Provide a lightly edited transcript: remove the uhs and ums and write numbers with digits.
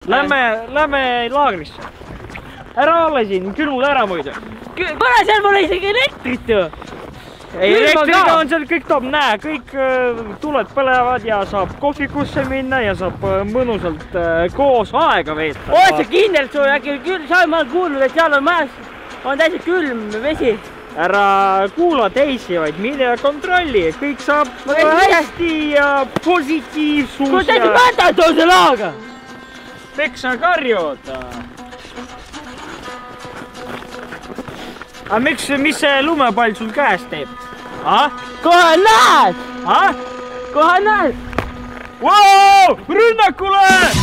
Lähme laagrisse. Ära olla siin, külmud ära muidu. Kuule, seal pole isegi elektrit ju. Ei, elektriga on seal kõik top, näe, kõik tuled põlevad ja saab kohvikusse minna ja saab mõnusalt koos aega veeta. Oled sa kindlalt sul äkki küll, sa olen kuulnud, et seal on majas, on täitsa külm vesi. Ära kuula teisi, vaid mine ja kontrolli, et kõik saab hästi ja positiivsus. Kuule, täitsa mätad on see laaga. Miks sa karjud? Aga mis see lumepall sul käes teeb? Kohe näed! Ah? Kohe näed! Wow! Rünnakule!